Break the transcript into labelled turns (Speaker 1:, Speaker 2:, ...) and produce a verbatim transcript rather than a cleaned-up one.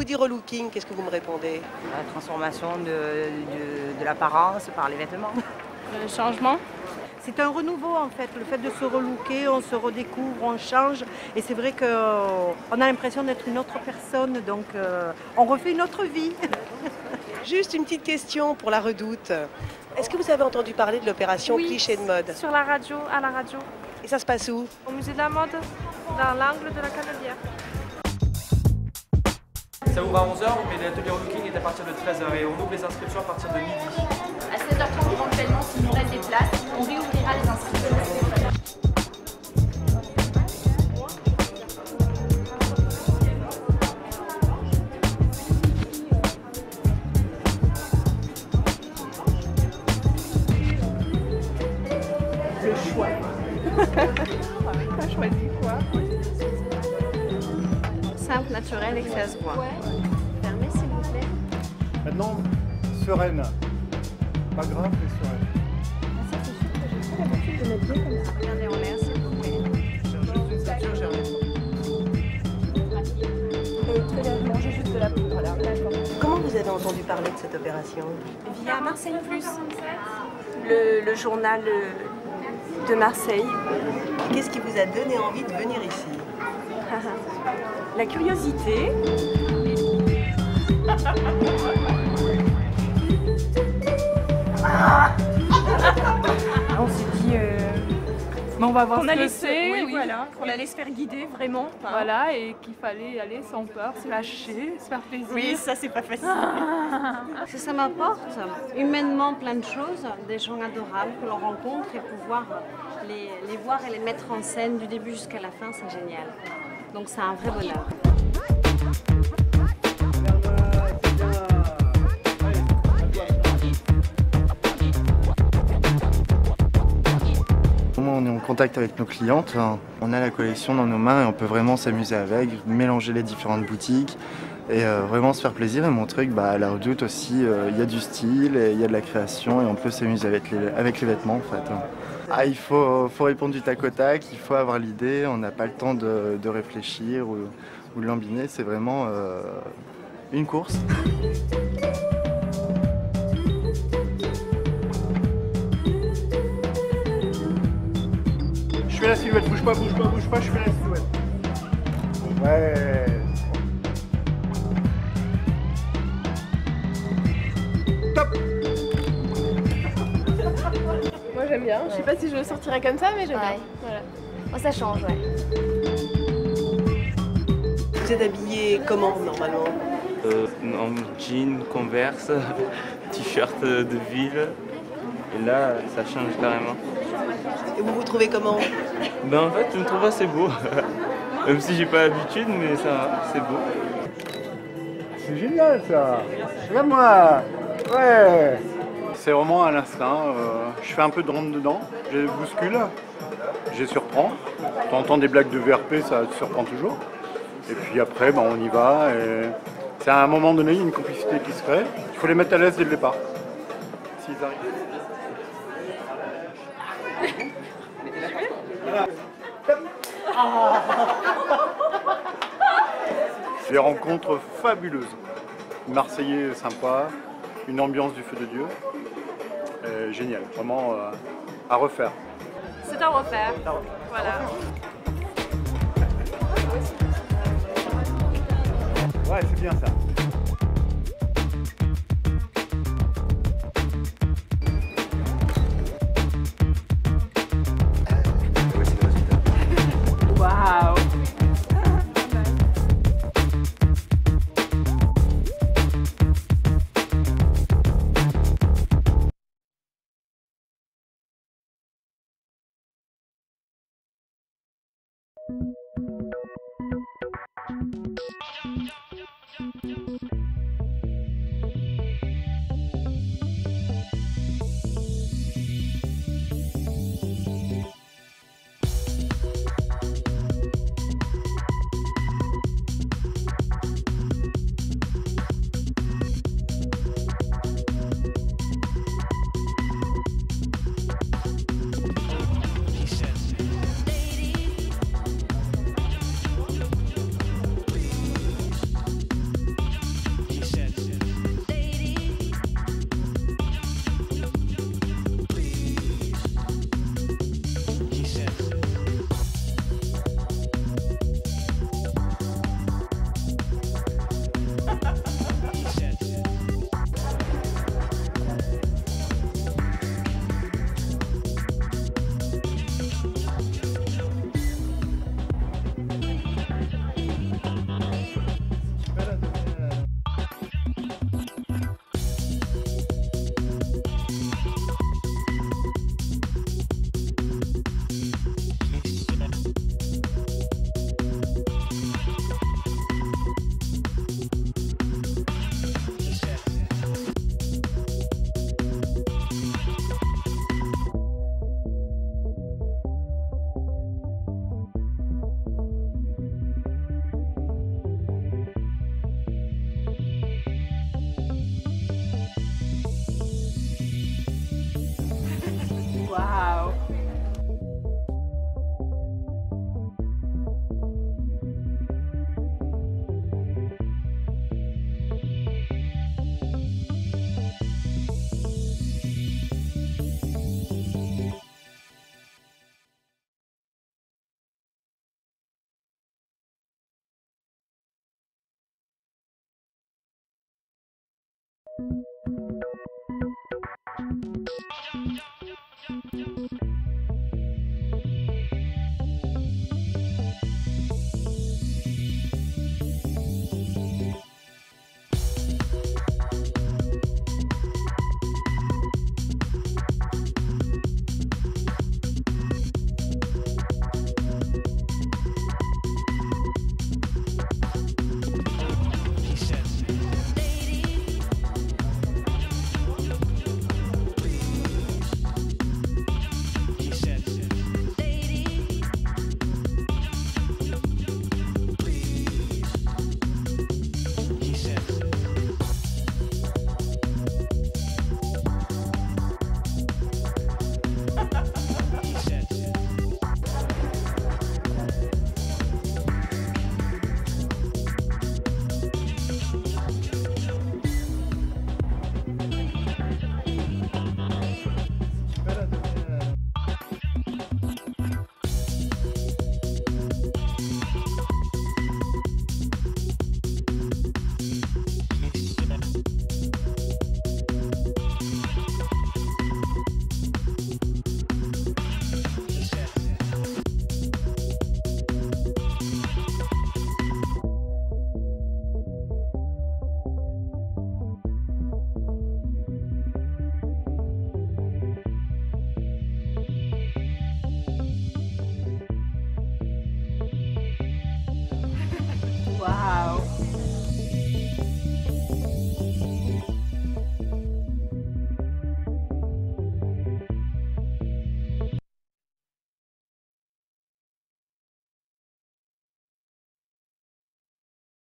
Speaker 1: vous dis relooking, qu'est-ce que vous me répondez?
Speaker 2: La transformation de, de, de l'apparence par les vêtements.
Speaker 3: Le changement.
Speaker 4: C'est un renouveau en fait, le fait de se relooker, on se redécouvre, on change et c'est vrai qu'on a l'impression d'être une autre personne, donc euh, on refait une autre vie.
Speaker 1: Juste une petite question pour la Redoute. Est-ce que vous avez entendu parler de l'opération
Speaker 3: Oui,
Speaker 1: Cliché de mode?
Speaker 3: Sur la radio, à la radio.
Speaker 1: Et ça se passe où?
Speaker 3: Au musée de la mode, dans l'angle de la Canadière.
Speaker 5: Ça ouvre à onze heures, mais l'atelier relooking est à partir de treize heures et on ouvre les inscriptions à partir de midi.
Speaker 6: À seize heures trente éventuellement, s'il nous reste des places, on réouvrira les inscriptions.
Speaker 4: Le choix.
Speaker 3: T'as choisi quoi? Simple, naturel et que ça se voit.
Speaker 6: Fermez s'il vous plaît.
Speaker 7: Maintenant, sereine. Pas grave, mais sereine.
Speaker 3: Ça, c'est sûr que j'ai pas l'habitude de mettre bien comme ça. Regardez en l'air, s'il vous plaît.
Speaker 5: Juste une ceinture, j'ai rien.
Speaker 3: Très légèrement, j'ai juste de la poudre là. D'accord.
Speaker 1: Comment vous avez entendu parler de cette opération?
Speaker 3: Via Marseille Plus, le, le journal de Marseille.
Speaker 1: Qu'est-ce qui vous a donné envie de venir ici?
Speaker 3: La curiosité. On s'est dit, euh, mais on va voir
Speaker 8: qu'on
Speaker 3: ce
Speaker 8: allait
Speaker 3: que
Speaker 8: se,
Speaker 3: c'est,
Speaker 8: oui,
Speaker 3: oui.
Speaker 8: voilà, qu'on allait se faire guider vraiment. Enfin,
Speaker 3: Voilà, et qu'il fallait y aller sans peur, se lâcher, se faire plaisir.
Speaker 8: oui, ça c'est pas facile.
Speaker 4: Ce que ça m'apporte, humainement plein de choses, des gens adorables que l'on rencontre et pouvoir les, les voir et les mettre en scène du début jusqu'à la fin, c'est génial. Donc c'est un vrai bonheur.
Speaker 9: On est en contact avec nos clientes, on a la collection dans nos mains et on peut vraiment s'amuser avec, mélanger les différentes boutiques et euh, vraiment se faire plaisir et montrer que bah, à la Redoute aussi il euh, y a du style, il y a de la création et on peut s'amuser avec les, avec les vêtements en fait. Ah, il faut, faut répondre du tac au tac, il faut avoir l'idée, on n'a pas le temps de, de réfléchir ou, ou de l'embiner, c'est vraiment euh, une course.
Speaker 7: Je fais la silhouette, bouge pas, bouge pas, bouge pas, je fais la silhouette. Ouais. Top.
Speaker 3: Moi j'aime bien, je sais pas si je le sortirai comme ça, mais j'aime
Speaker 6: Ouais.
Speaker 3: bien. Voilà.
Speaker 6: Oh, ça change, ouais.
Speaker 1: Vous êtes habillé comment normalement?
Speaker 10: Euh, en jean, Converse, t-shirt de ville. Et là, ça change carrément.
Speaker 1: Et vous vous trouvez comment?
Speaker 10: Ben en fait, je me trouve assez beau. Même si j'ai pas l'habitude, mais ça va, c'est beau.
Speaker 7: C'est génial ça. Regarde-moi. Ouais. C'est vraiment à l'instinct. Euh, je fais un peu de rentre dedans. Je les bouscule. Je les surprends. Tu entends des blagues de V R P, ça te surprend toujours. Et puis après, ben, on y va. Et c'est à un moment donné, il y a une complicité qui se crée. Il faut les mettre à l'aise dès le départ. S'ils arrivent. Des rencontres fabuleuses. Marseillais sympa, une ambiance du feu de Dieu. Euh, génial, vraiment euh, à refaire.
Speaker 3: C'est à refaire. Voilà.
Speaker 7: Ouais, c'est bien ça.
Speaker 3: Waouh.
Speaker 8: Waouh. Waouh.